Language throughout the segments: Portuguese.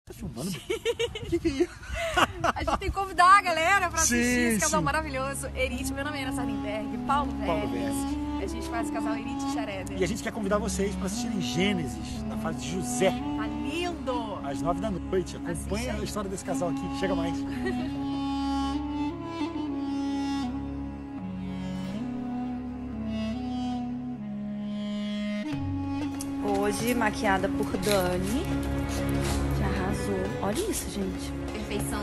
Tá filmando? Que é isso? A gente tem que convidar a galera pra assistir esse casal maravilhoso. Erit, meu nome é Ana Sardenberg, Paulo Veste. A gente faz o casal Erit e Xereder. E a gente quer convidar vocês para assistirem Gênesis, na fase de José. Tá lindo! Às 9 da noite. Acompanha a história desse casal aqui. Chega mais. Hoje, maquiada por Dani. Que arrasou. Olha isso, gente. Perfeição.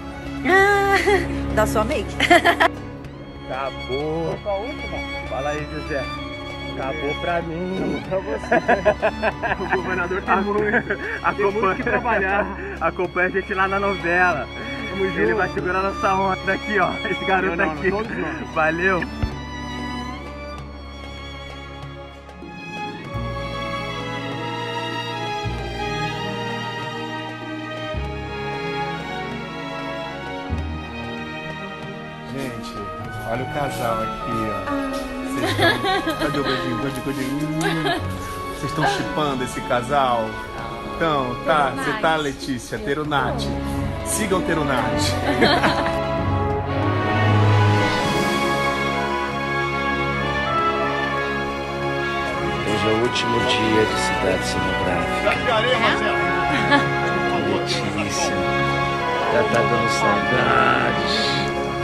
Da sua make. Acabou. Qual a última? Fala aí, José. Acabou pra mim. Acabou pra você. O governador tem muito que trabalhar. Acompanha a gente lá na novela. Ele vai segurar nossa onda daqui, ó. Esse garoto aqui. Valeu. Gente, olha o casal aqui, ó. Cadê o godinho? Vocês estão chipando esse casal? Então, tá, você tá, Letícia, Terunati. Sigam Terunati. Hoje é o último dia de Cidade Cenográfica. Letícia, já tá dando saudades.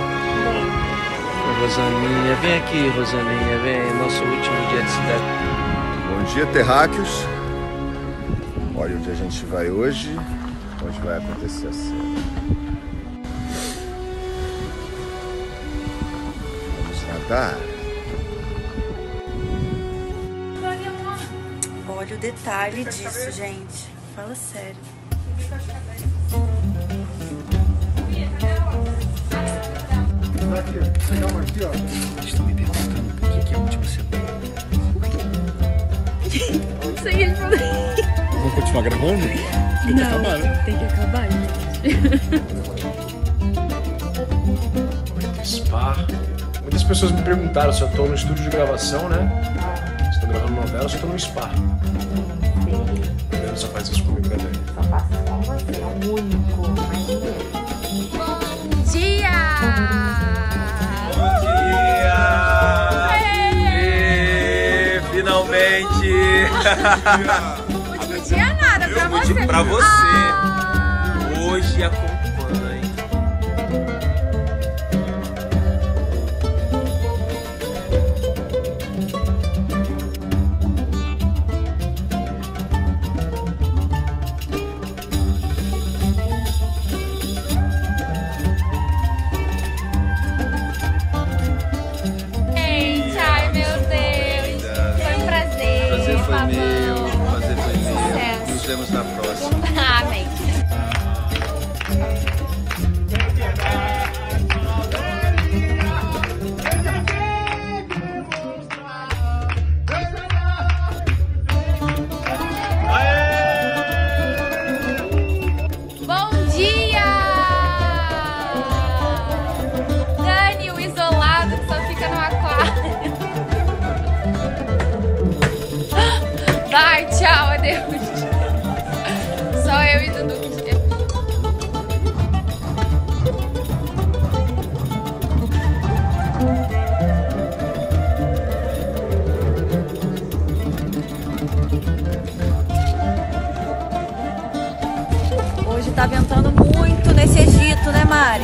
Rosaninha, vem aqui, Rosaninha, vem, nosso último dia de cidade. Bom dia, terráqueos. Olha onde a gente vai hoje, onde vai acontecer a cena. Vamos nadar. Olha o detalhe disso, gente. Fala sério. Estão me perguntando por que é a última semana. Não sei ele falou. Vamos continuar gravando? Tem que acabar, né? Tem que acabar, gente. Spa. Muitas pessoas me perguntaram se eu tô no estúdio de gravação, né? Se tô gravando novela ou se eu tô no spa. Você só faz isso comigo, né, Dani? Só faço com você, é o único, mais ninguém. Bom dia! Finalmente! Último dia nada, pra você. Pra você. Hoje acompanhe. Gente, ai meu Deus. Foi um prazer. Prazer foi Pavão. meu, prazer foi meu. Sucesso. Nos vemos na próxima. Amém. Bom dia! Dani, o isolado que só fica no aquário. Vai, tchau, adeus. Só eu e Dudu. Hoje tá ventando muito nesse Egito, né, Mari?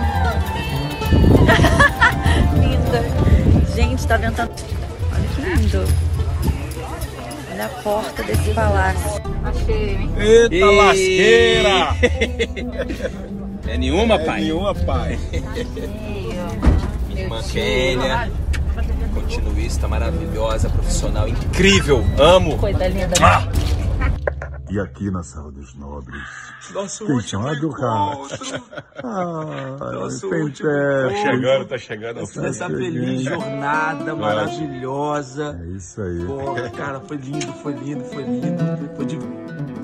Linda. Gente, tá ventando. Olha que lindo. Olha a porta desse palácio. Achei, hein? Eita lasqueira! É nenhuma, É nenhuma, pai. Minha irmã Kênia, continuista maravilhosa, profissional incrível, amo. Coisa linda. E aqui na Sala dos Nobres, Nosso quem último chama do encontro. Nosso Tá chegando. Essa feliz jornada maravilhosa. É isso aí. Pô, cara, foi lindo, foi lindo, foi lindo. Foi de